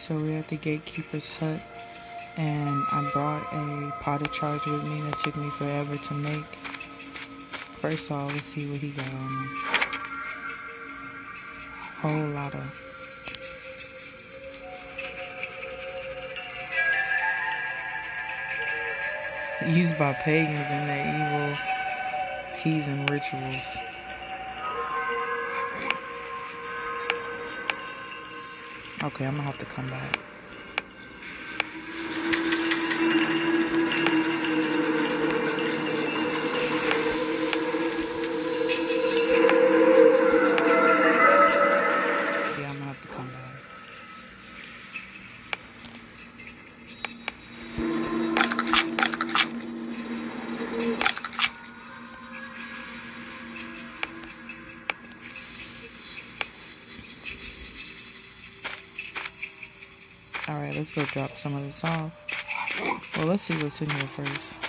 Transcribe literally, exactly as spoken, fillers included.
So we're at the Gatekeeper's hut, and I brought a pot of charge with me that took me forever to make. First of all, let's see what he got on me. Whole lot of used by pagans in their evil heathen rituals. Okay, I'm gonna have to come back. Yeah, I'm gonna have to come back. Alright, let's go drop some of this off. Well, let's see what's in here first.